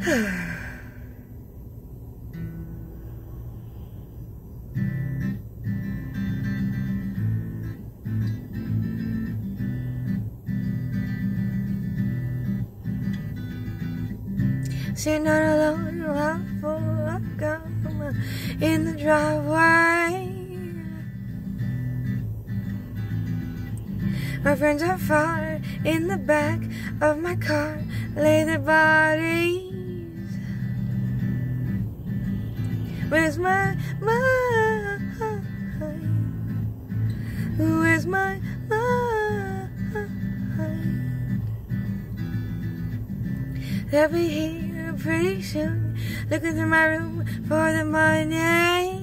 Sitting all alone, out for a gum in the driveway. My friends are far in the back of my car, lay their bodies. Where's my mind? Where's my mind? They'll be here pretty soon, looking through my room for the money.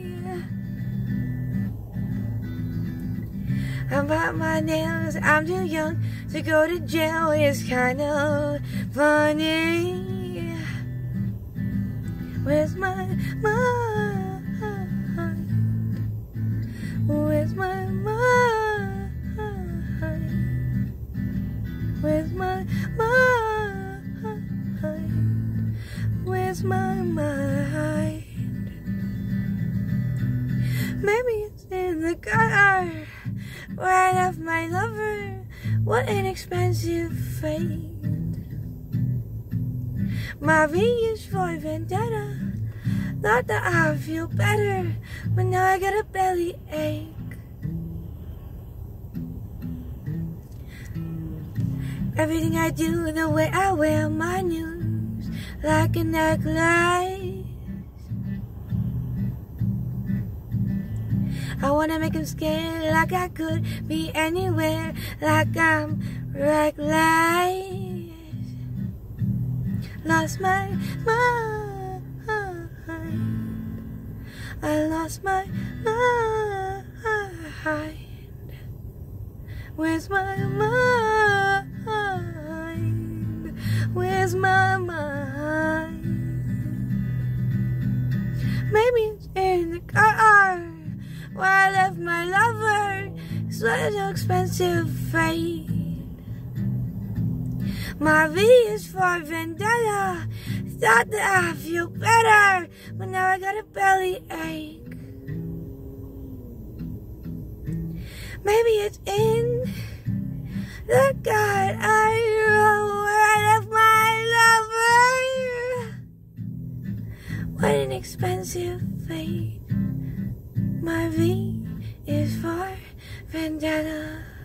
About my nails, I'm too young to go to jail. It's kind of funny. Where's my mind? Where's my mind? Where's my mind? Where's my mind? Maybe it's in the car where I left my lover. What an expensive fate. My V is for vendetta. Thought that I'd feel better, but now I got a belly ache. Everything I do, the way I wear my news, like a necklace. I wanna make him scared, like I could be anywhere, like I'm reckless. Lost my mind, I lost my mind. Where's my mind? Where's my mind? Maybe it's in the car where I left my lover. It's such an expensive fate. My V is for vendetta. Thought that I'd feel better, but now I got a belly ache. Maybe it's in the God I know where I left my lover. What an expensive fate. My V is for vendetta.